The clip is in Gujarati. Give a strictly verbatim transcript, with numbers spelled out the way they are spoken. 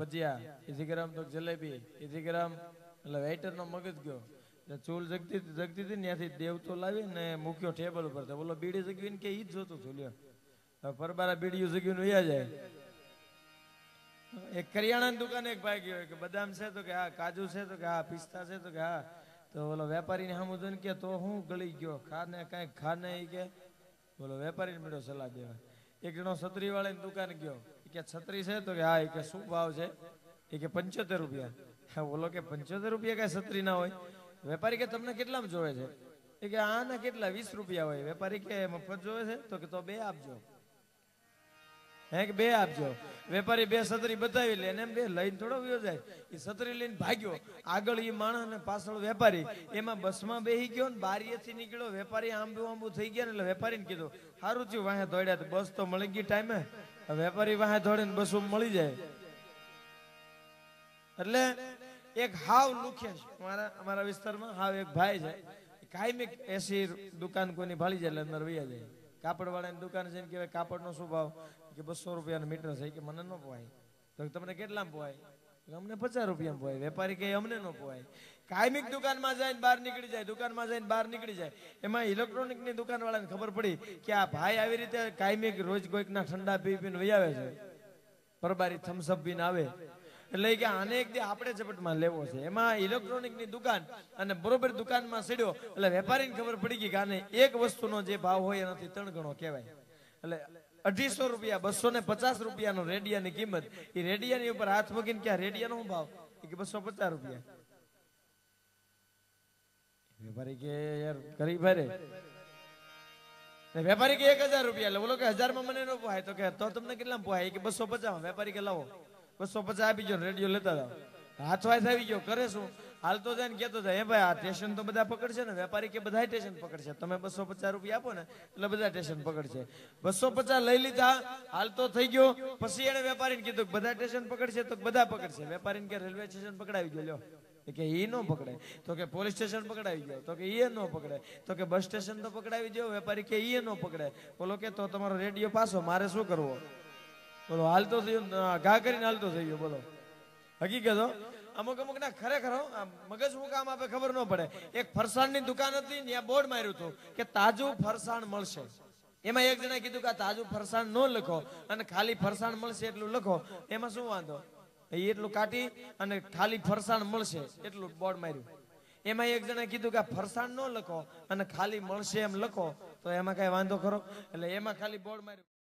ભજીયા, એથી ગ્રામ તો જલેબી, એથી ગ્રામ એટલે વેઇટર નો મગજ ગયો. ચૂલ જગતી જગતી હતી ત્યાંથી દેવતો લાવી ને મૂક્યો ટેબલ ઉપર. તો બોલો બીડી જગવીને કે ઈ જ જોતું હતું લ્યો. પરબારા બીડીયું જગવીને વયા જાય. એક કરિયાણાની દુકાન એક ભાઈ ગયો કે બદામ છે તો કે હા, કાજુ છે તો કે હા, પિસ્તા છે તો કે હા. તો બોલો વેપારીને સામું જોઈને કે તો હું ગળી ગયો, ખાને કાંઈક ખાને ઈ કે. બોલો વેપારીને મળ્યો સલાહ દેવા. એક જણો છત્રી વાળાની દુકાન ગયો કે છત્રી છે તો કે હા. કે શું ભાવ છે? એ કે પંચોતેર રૂપિયા. હા બોલો કે પંચોતેર રૂપિયા કઈ છત્રી ના હોય? વેપારી કે તમને કેટલામાં જોવે છે? એ કે આ ના કેટલા વીસ રૂપિયા હોય. વેપારી કે મફત જોવે છે? તો કે તો બે આપજો. હે કે બે આપજો. વેપારી બે છત્રી બતાવી લે ને એમ બે લઈને થોડો વયો જાય. એ છત્રી લઈને ભાગ્યો. આગળ એ માણસ ને પાછળ વેપારી. એમાં બસમાં બેહી ગયો ને બારીએથી નીકળ્યો. વેપારી આંબુ આંબુ થઈ ગયા ને એટલે વેપારીને કીધું સારું થયું વાહે દોડ્યા. બસ તો મળી ગઈ ટાઈમે. વેપારી વાહે દોડે ને બસ મળી જાય. એટલે એક હાવ લુખે અમારા અમારા વિસ્તારમાં હાવ એક ભાઈ છે. કાયમી એસી દુકાન કોઈની ભાળી જાય એટલે અંદર વૈયા જાય. કાપડ વાળાની દુકાન છે ને કહેવાય કાપડ નો શું ભાવ? કે બસો રૂપિયા મીટર છે. કે મને ન પોવાય. તો તમને કેટલામાં પોવાય? અમને પચાસ રૂપિયા પોવાય. વેપારી કે અમને ન પોવાય. કાયમિક દુકાનમાં જઈને બહાર નીકળી જાય. દુકાનમાં જઈને બહાર નીકળી જાય. એમાં ઇલેક્ટ્રોનિક ની દુકાન વાળાને ખબર પડી કે આ ભાઈ આવી રીતે કાયમિક રોજ કોઈક ના ઠંડા પી પીને વહી આવે છે. પરબારી થમ્સઅપ પીને આવે. એટલે કે આને એક દી આપણે ઝપટમાં લેવો છે. એમાં ઇલેક્ટ્રોનિક ની દુકાન અને બરોબર દુકાનમાં સીડ્યો એટલે વેપારીને ખબર પડી ગઈ કે આને એક વસ્તુનો જે ભાવ હોય એનાથી ત્રણ ગણો કહેવાય. એટલે અઢીસો રૂપિયા બસો ને પચાસ રૂપિયાનો રેડિયાની કિંમત. એ રેડિયાની ઉપર હાથ મૂકીને ક્યાં રેડિયાનો શું ભાવ? કે બસો પચાસ રૂપિયા. વેપારી કે યાર ગરીબ ભાઈ વેપારી કે એક હજાર રૂપિયા. એટલે બોલો કે હજાર માં મને ન પોહાય. તો કે તો તમને કેટલા પોહાય? કે બસો પચાસ. વેપારી કે લાવો બસો પચાસ આપી ગયો. રેડિયો લેતા જાઓ. હાથ વાય આવી ગયો. કરે શું? હાલતો જાય ને કેતો જાય હે ભાઈ આ સ્ટેશન તો બધા પકડશે ને. વેપારી કે બધા સ્ટેશન પકડશે. તમે બસો પચાસ રૂપિયા આપો ને એટલે બધા સ્ટેશન પકડશે. બસો પચાસ લઈ લીધા. હાલતો થઈ ગયો. પછી એને વેપારીને કીધું બધા સ્ટેશન પકડશે તો બધા પકડશે. વેપારીને કે રેલવે સ્ટેશન પકડાવી ગયો. લ્યો કે ઈ નો પકડે. તો કે પોલીસ સ્ટેશન પકડાવી ગયો. તો કે ઈ નો પકડે. તો કે બસ સ્ટેશન તો પકડાવી દો. વેપારી કે ઈ નો પકડે. બોલો કે તો તમારો રેડિયો પાછો મારે શું કરવો? બોલો હાલતો થયો ઘા કરીને હાલતો થઈ ગયો. બોલો હકીકત અમુક અમુક ના ખરેખર મગજ શું કામ આપે ખબર ન પડે. એક ફરસાણ ની દુકાન હતી ત્યાં બોર્ડ માર્યું હતું કે તાજું ફરસાણ મળશે. એમાં એક જણા કીધું કે તાજું ફરસાણ ન લખો અને ખાલી ફરસાણ મળશે એટલું લખો. એમાં શું વાંધો? એટલું કાઢી અને ખાલી ફરસાણ મળશે એટલું બોર્ડ માર્યું. એમાં એક જણા કીધું કે ફરસાણ ન લખો અને ખાલી મળશે એમ લખો. તો એમાં કઈ વાંધો ખરો? એટલે એમાં ખાલી બોર્ડ માર્યું.